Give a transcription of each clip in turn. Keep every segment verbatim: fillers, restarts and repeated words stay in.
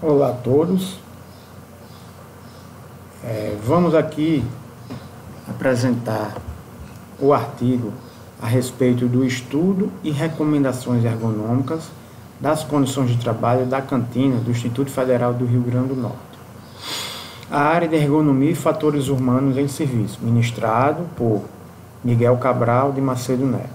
Olá a todos, é, vamos aqui apresentar o artigo a respeito do estudo e recomendações ergonômicas das condições de trabalho da cantina do Instituto Federal do Rio Grande do Norte. A área de ergonomia e fatores humanos em serviço, ministrado por Miguel Cabral de Macedo Neto.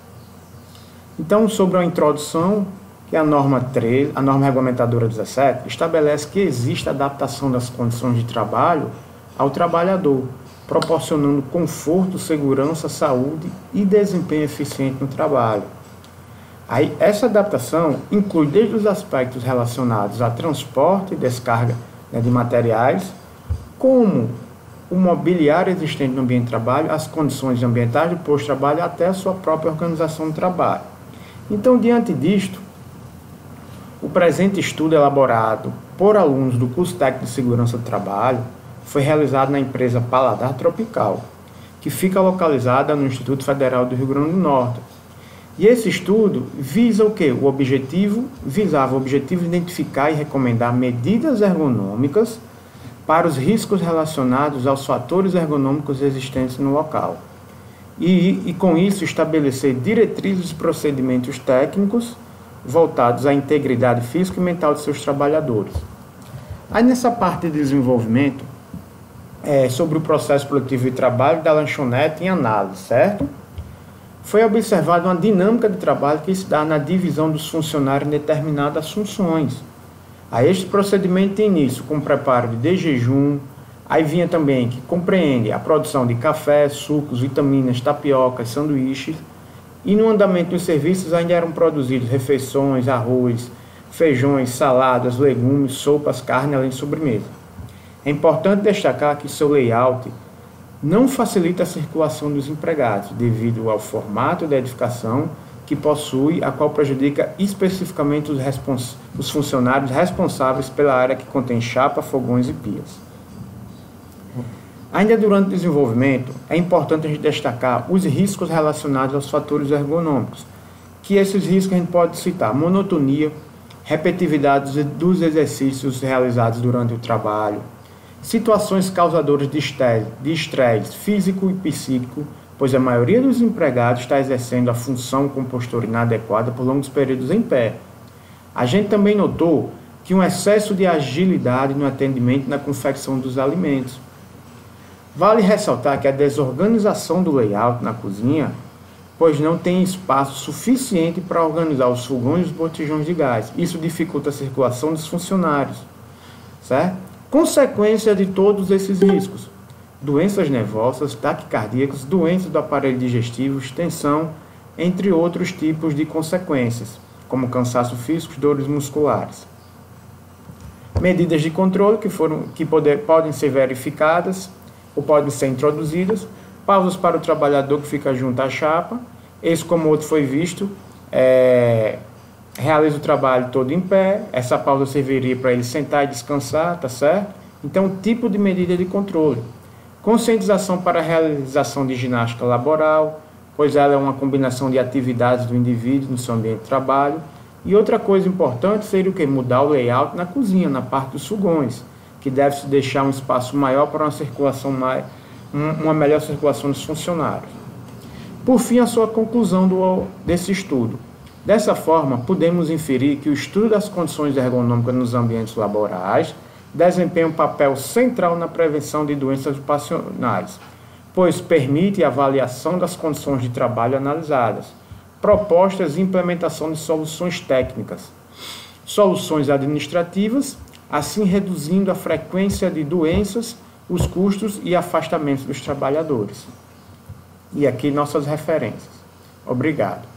Então, sobre a introdução, que a norma treze, a norma regulamentadora dezessete, estabelece que existe adaptação das condições de trabalho ao trabalhador, proporcionando conforto, segurança, saúde e desempenho eficiente no trabalho. Aí, essa adaptação inclui desde os aspectos relacionados a transporte e descarga, né, de materiais, como o mobiliário existente no ambiente de trabalho, as condições ambientais do posto de trabalho, até a sua própria organização do trabalho. Então, diante disto, o presente estudo elaborado por alunos do curso técnico de segurança do trabalho foi realizado na empresa Paladar Tropical, que fica localizada no Instituto Federal do Rio Grande do Norte. E esse estudo visa o quê? O objetivo, visava o objetivo de identificar e recomendar medidas ergonômicas para os riscos relacionados aos fatores ergonômicos existentes no local. E, e com isso estabelecer diretrizes e procedimentos técnicos voltados à integridade física e mental de seus trabalhadores. Aí nessa parte de desenvolvimento, é, sobre o processo produtivo de trabalho da lanchonete em análise, certo? Foi observada uma dinâmica de trabalho que se dá na divisão dos funcionários em determinadas funções. Aí este procedimento tem início com o preparo de, de jejum, aí vinha também que compreende a produção de café, sucos, vitaminas, tapiocas, sanduíches, e no andamento dos serviços ainda eram produzidos refeições, arroz, feijões, saladas, legumes, sopas, carne, além de sobremesa. É importante destacar que seu layout não facilita a circulação dos empregados, devido ao formato da edificação que possui, a qual prejudica especificamente os, respons- os funcionários responsáveis pela área que contém chapa, fogões e pias. Ainda durante o desenvolvimento, é importante a gente destacar os riscos relacionados aos fatores ergonômicos, que esses riscos a gente pode citar monotonia, repetitividade dos exercícios realizados durante o trabalho, situações causadoras de estresse, de estresse físico e psíquico, pois a maioria dos empregados está exercendo a função com postura inadequada por longos períodos em pé. A gente também notou que um excesso de agilidade no atendimento e na confecção dos alimentos. Vale ressaltar que a desorganização do layout na cozinha, pois não tem espaço suficiente para organizar os fogões e os botijões de gás. Isso dificulta a circulação dos funcionários, certo? Consequência de todos esses riscos: doenças nervosas, taquicardíacas, doenças do aparelho digestivo, tensão, entre outros tipos de consequências, como cansaço físico e dores musculares. Medidas de controle que, foram, que poder, podem ser verificadas ou podem ser introduzidas, pausas para o trabalhador que fica junto à chapa, esse como outro foi visto, é, realiza o trabalho todo em pé, essa pausa serviria para ele sentar e descansar, tá certo? Então, tipo de medida de controle. Conscientização para a realização de ginástica laboral, pois ela é uma combinação de atividades do indivíduo no seu ambiente de trabalho. E outra coisa importante seria o que? Mudar o layout na cozinha, na parte dos fogões, que deve-se deixar um espaço maior para uma circulação mais, uma melhor circulação dos funcionários. Por fim, a sua conclusão do, desse estudo. Dessa forma, podemos inferir que o estudo das condições ergonômicas nos ambientes laborais desempenha um papel central na prevenção de doenças ocupacionais, pois permite a avaliação das condições de trabalho analisadas, propostas e implementação de soluções técnicas, soluções administrativas, assim reduzindo a frequência de doenças, os custos e afastamentos dos trabalhadores. E aqui nossas referências. Obrigado.